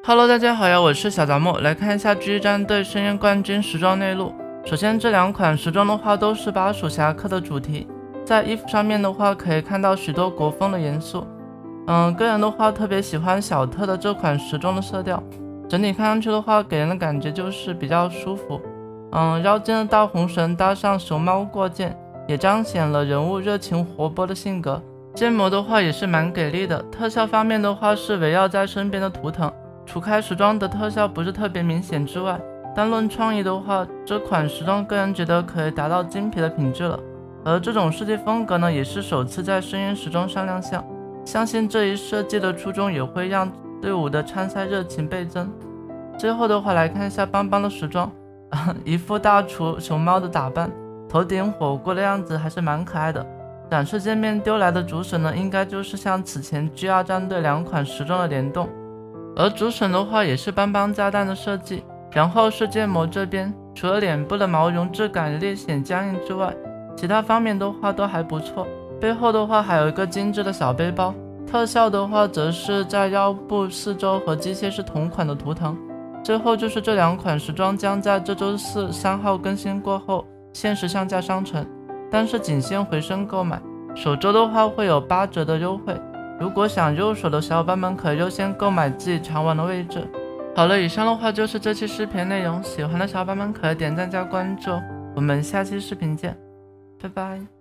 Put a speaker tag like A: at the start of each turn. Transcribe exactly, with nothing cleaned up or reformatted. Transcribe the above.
A: Hello， 大家好呀，我是小杂木，来看一下 G 战队深渊冠军时装内幕。首先，这两款时装的话都是巴蜀侠客的主题，在衣服上面的话可以看到许多国风的元素。嗯，个人的话特别喜欢小特的这款时装的色调，整体看上去的话给人的感觉就是比较舒服。嗯，腰间的大红绳搭上熊猫过肩，也彰显了人物热情活泼的性格。建模的话也是蛮给力的，特效方面的话是围绕在身边的图腾，除开时装的特效不是特别明显之外，单论创意的话，这款时装个人觉得可以达到精品的品质了。而这种设计风格呢，也是首次在深渊时装上亮相，相信这一设计的初衷也会让队伍的参赛热情倍增。最后的话来看一下邦邦的时装，一副大厨熊猫的打扮，头顶火锅的样子还是蛮可爱的。展示界面丢来的主审呢，应该就是像此前 G 二 战队两款时装的联动。而主审的话也是邦邦炸弹的设计，然后是建模这边，除了脸部的毛绒质感略显僵硬之外，其他方面的话都还不错。背后的话还有一个精致的小背包，特效的话则是在腰部四周和机械是同款的图腾。最后就是这两款时装将在这周四三号更新过后限时上架商城，但是仅限回声购买，首周的话会有八折的优惠。如果想入手的小伙伴们可以优先购买自己常玩的位置。好了，以上的话就是这期视频内容，喜欢的小伙伴们可以点赞加关注，我们下期视频见，拜拜。